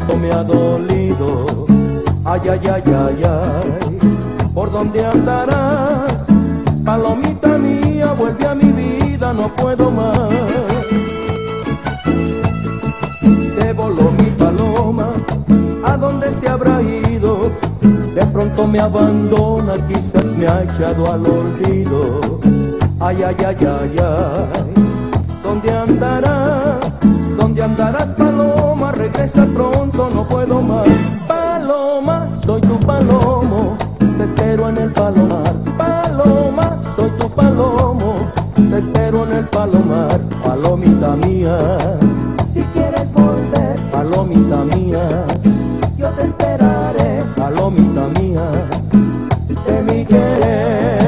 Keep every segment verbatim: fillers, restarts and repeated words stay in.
pronto me ha dolido. Ay, ay, ay, ay, ay, ¿por dónde andarás? Palomita mía, vuelve a mi vida, no puedo más. Se voló mi paloma, ¿a dónde se habrá ido? De pronto me abandona, quizás me ha echado al olvido. Ay, ay, ay, ay, ay, ¿dónde andarás? ¿Dónde andarás, paloma? Regresa pronto, no puedo más. Paloma, soy tu palomo, te espero en el palomar. Paloma, soy tu palomo, te espero en el palomar. Palomita mía, si quieres volver, palomita mía, yo te esperaré. Palomita mía, de mi querer.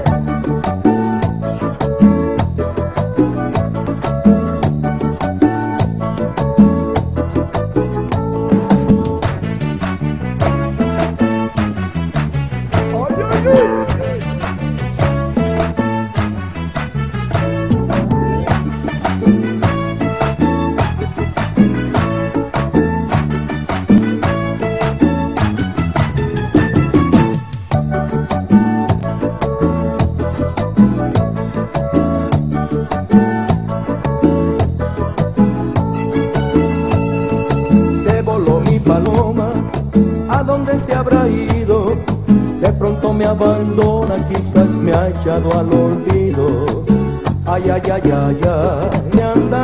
Paloma, ¿a dónde se habrá ido? De pronto me abandona, quizás me ha echado al olvido. Ay, ay, ay, ay, ay, anda